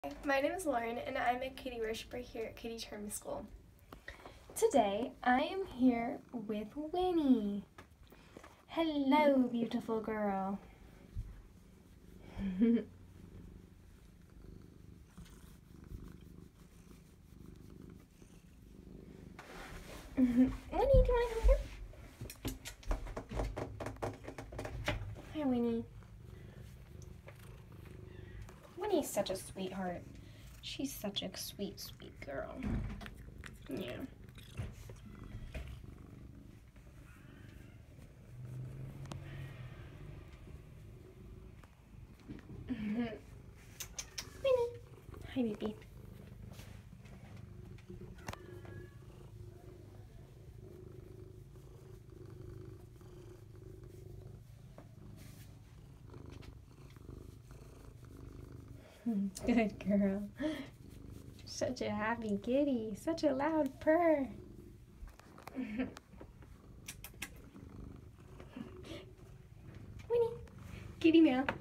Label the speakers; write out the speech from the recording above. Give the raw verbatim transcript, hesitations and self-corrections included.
Speaker 1: Hi, my name is Lauren and I'm a kitty worshiper here at Kitty Charm School.
Speaker 2: Today I am here with Winnie. Hello, beautiful girl. Winnie, do you want to come here? Hi, Winnie. Winnie's such a sweetheart. She's such a sweet, sweet girl. Yeah. Winnie. Hi, baby. Good girl. Such a happy kitty. Such a loud purr. Winnie. Kitty meow.